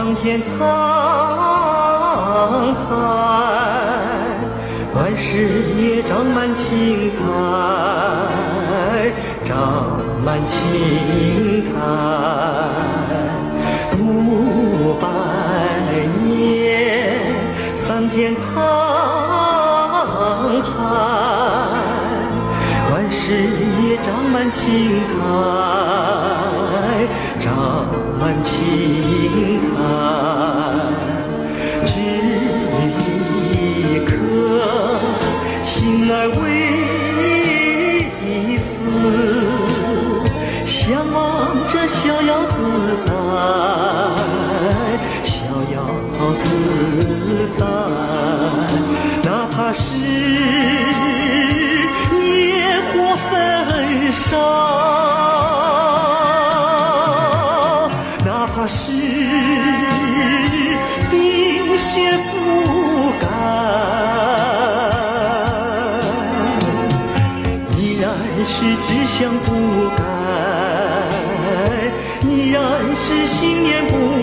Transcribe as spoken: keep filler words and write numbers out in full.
桑田沧海，万事也长满青苔，长满青苔。五百年，桑田沧海，万事也长满青苔，长满青苔。只一颗心儿为思，向往着逍遥自在，逍遥自在。哪怕是野火焚烧，哪怕是冰雪覆盖，依然是志向不改，依然是信念不